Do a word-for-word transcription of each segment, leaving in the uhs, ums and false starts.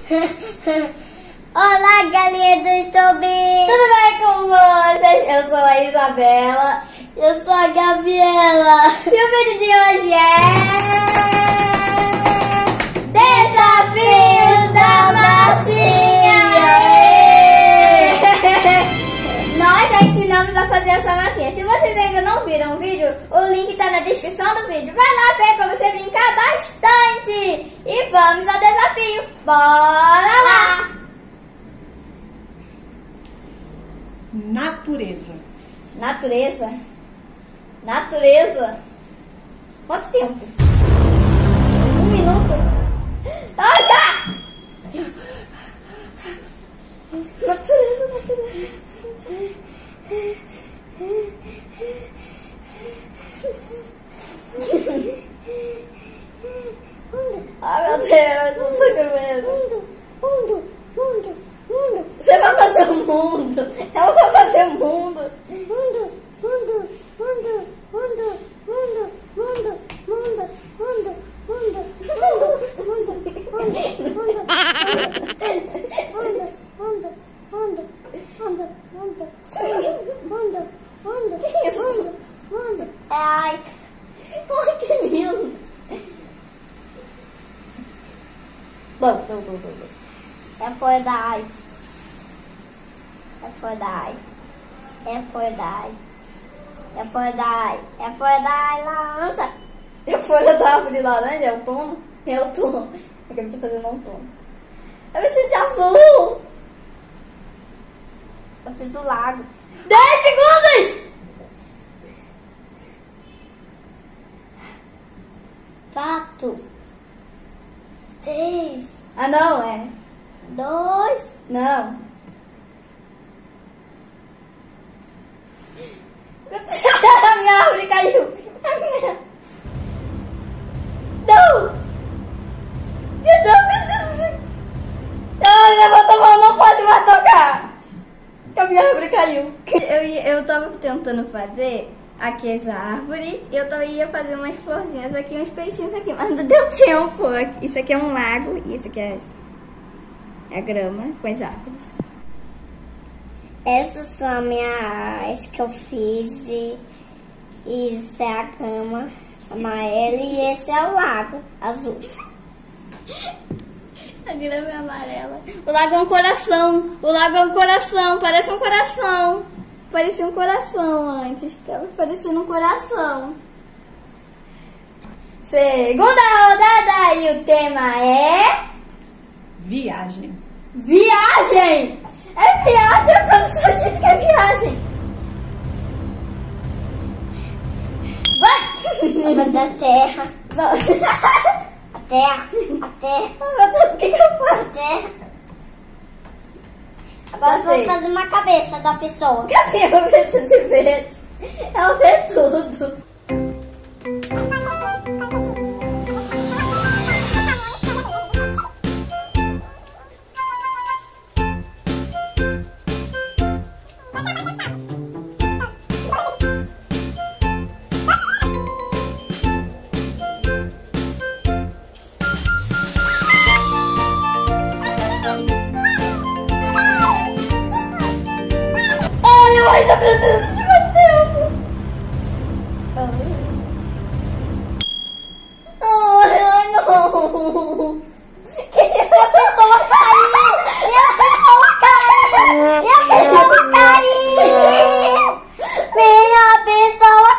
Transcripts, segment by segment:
Olá, galinha do YouTube! Tudo bem com vocês? Eu sou a Isabela. Eu sou a Gabriela. E o vídeo de hoje é... Desafio da massinha! Nós já ensinamos a fazer essa massinha. Se vocês ainda não viram o vídeo, o link tá na descrição do vídeo. Vai lá ver pra você brincar bastante. E vamos ao desafio. Bora lá! Natureza. Natureza? Natureza? Quanto tempo? Um minuto? Ah, já! Natureza, natureza. Ai, meu Deus, não sei o que mesmo. Mundo, mundo, mundo. Você vai fazer o mundo. Ela vai fazer o mundo. Mundo, mundo, mundo, mundo, mundo, mundo, mundo, mundo, mundo, mundo, Ai, ai, que lindo. Bom, bom, bom, bom. É for die. É for die. É for die. É for die. É for die, lança. E a folha da árvore de laranja é outono? É outono. É que eu preciso fazer no outono. Eu preciso de azul. Eu fiz do lago. dez segundos! Quatro. Três. Ah, não, é. Dois. Não. A minha árvore caiu. Não! Eu tô pensando. Ai, levanta a mão, não pode mais tocar. A minha árvore caiu. Eu, ia- eu tava tentando fazer aqui as árvores. Eu tava, ia fazer umas florzinhas aqui, uns peixinhos aqui, mas não deu tempo. Isso aqui é um lago e isso aqui é, é a grama com as árvores. Essas são as minhas que eu fiz. E isso é a cama amarela e esse é o lago azul. A grama é amarela. O lago é um coração. O lago é um coração. Parece um coração. Parecia um coração antes. Estava parecendo um coração. Segunda rodada e o tema é... Viagem. Viagem! É viagem! A professora disse que é viagem. Vai! Vou fazer a terra. Não. A terra. A terra. Ai, meu Deus, o que que eu faço? A terra. Agora eu Já sei. vou fazer uma cabeça da pessoa. Cadê a cabeça de verde? Ela vê tudo. Ai, eu ainda preciso de mais tempo. Ai, ai, não. Que A pessoa caiu! E a pessoa caiu! E a pessoa caiu! Minha pessoa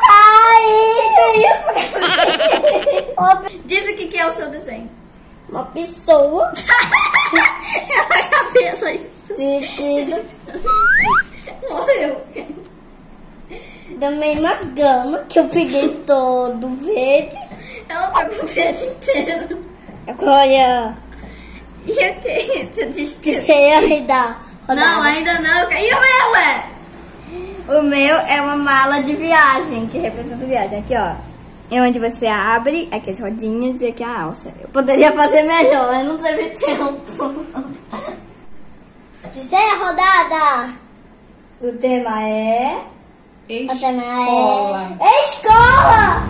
caiu! Uma, Diz o que que é o seu desenho. uma pessoa É a cabeça, isso. vestida Morreu. da mesma gama que eu peguei todo verde. Ela foi pro verde inteiro. Agora, E o que? Você desistiu? você ia dar rodada. Não, ainda não. E o meu é? O meu é uma mala de viagem, que representa viagem. Aqui, ó. É onde você abre, aqui as rodinhas e aqui a alça. Eu poderia fazer melhor, mas não teve tempo. Terceira rodada. O tema é... Escola. É escola!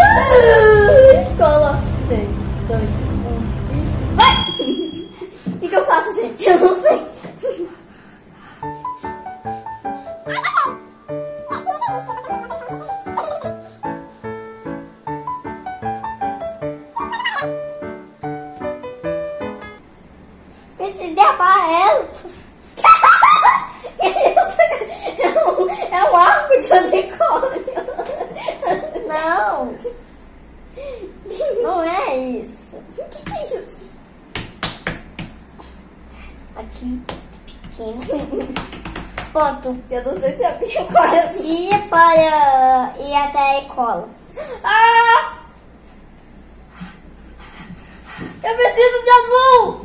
Ah, escola. Três, dois, um e... Vai! O que, que eu Eu não sei. Esse de amarelo. É um, é um arco de unicórnio. Não. Não é isso. O que, que é isso? Aqui. Pequeno. Ponto. Eu não sei se é unicórnio. Se para ir até a escola. Ah! Eu preciso de azul!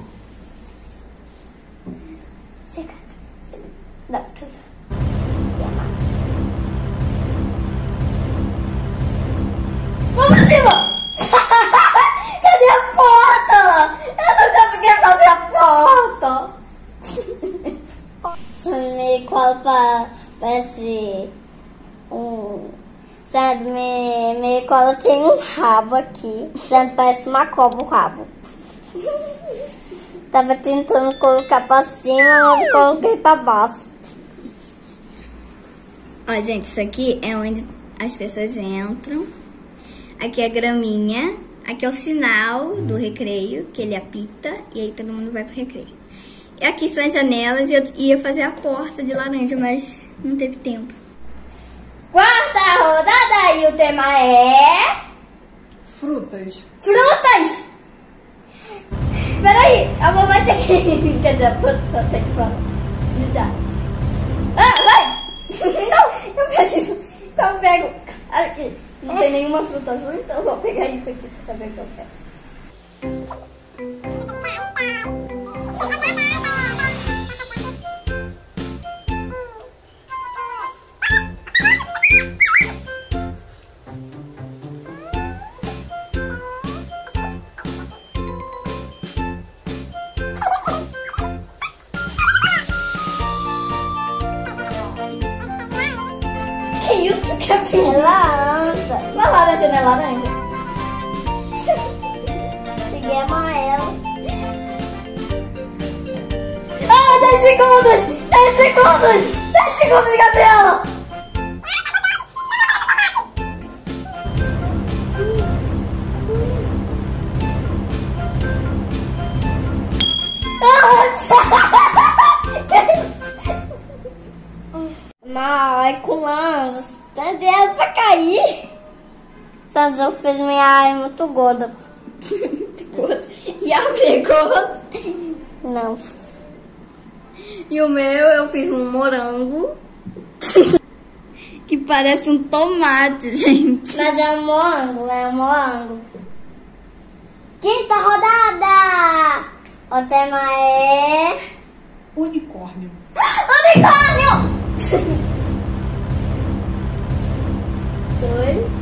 Seca. Não, tudo. Vamos pra cima! Cadê a porta? Eu não consegui fazer a porta! Se me cola parece um. Sabe, me, me cola tem um rabo aqui. Sabe, parece uma cobra o rabo. Tava tentando colocar pra cima, mas eu coloquei pra baixo. Ó, gente, isso aqui é onde as pessoas entram. Aqui é a graminha. Aqui é o sinal do recreio, que ele apita. E aí todo mundo vai pro recreio. E aqui são as janelas. E eu ia fazer a porta de laranja, mas não teve tempo. Quarta rodada e o tema é... Frutas. Frutas! Peraí, a mamãe tem que... Quer dizer, a produção tem que falar. Já. Ah, vai! Não, eu preciso... Eu pego... Aqui. Não tem nenhuma fruta azul, então eu vou pegar isso aqui pra ver o que eu quero. Que isso, É Capinha? laranja. Uma laranja não é laranja? Peguei amarelo. Ah, dez segundos! dez segundos! dez segundos, Gabriela! Mas com lanças. Tá dentro pra cair. Santos, eu fiz minha área muito gorda. E abre gordo. Não. E o meu, eu fiz um morango. Que parece um tomate, gente. Mas é um morango, é um morango. Quinta rodada. O tema é... Unicórnio. Unicórnio! Dois.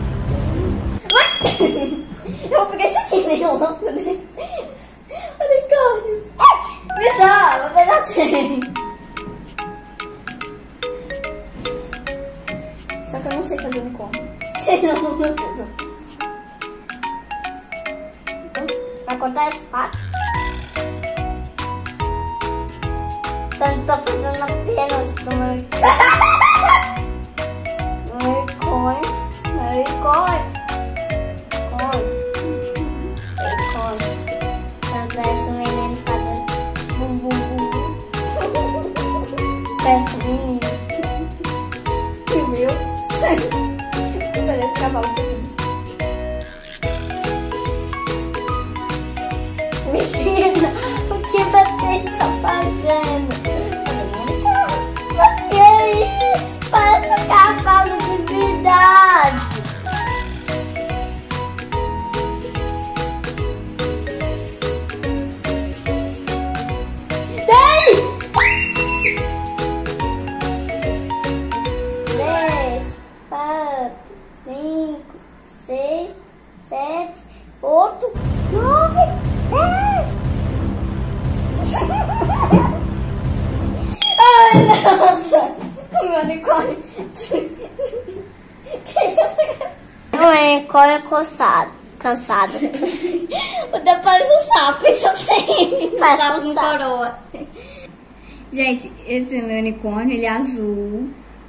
Ui! Eu vou pegar esse aqui, né? Louco, né? Unicórnio. Me dá, você já tem. Só que eu não sei fazer unicórnio. Senão não dá tudo. Vai cortar esse pato? Então, tô fazendo apenas do meu meu icônico. Meu icônico. Icônico. Então, parece um menino fazendo bum bum bum bum. Parece um menino. E o meu? Parece cavalo. Menina, o que você tá fazendo? Mas que é isso? Parece um cavalo de verdade. Dez! Dez, quatro, cinco, seis, sete, oito, nove, dez. Ai, nossa! O meu unicórnio. Que isso? Não é corre coçado, cansado. O teu parece um sapo, isso eu sei. Parece sapo um com sapo. coroa. Gente, esse é meu unicórnio, ele é azul.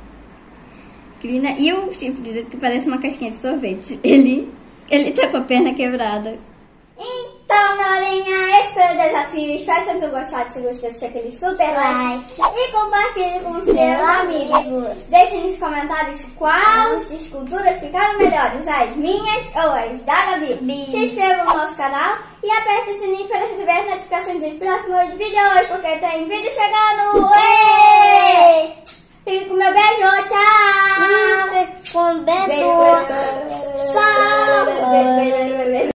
E o chifre dele que parece uma casquinha de sorvete. Ele, ele tá com a perna quebrada. Então, galerinha, esse foi o desafio. Espero que vocês tenham gostado. Se gostou, deixa aquele super like. E compartilhe com seus, seus amigos. amigos. Deixem nos comentários quais esculturas ficaram melhores. As minhas ou as da Gabi. Bi. Se inscrevam no nosso canal e aperte o sininho para receber as notificações dos próximos vídeos. Porque tem vídeo chegando. Ei! Fique com meu beijo. Tchau. Fique com beijo. Beijo. Tchau.